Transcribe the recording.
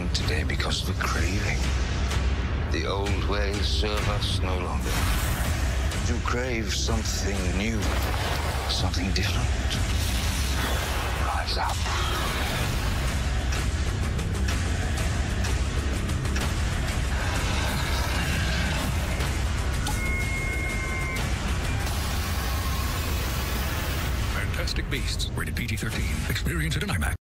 different today because of a craving. The old ways serve us no longer. You crave something new, something different. Rise up. Fantastic Beasts, rated PG-13. Experience it in IMAX.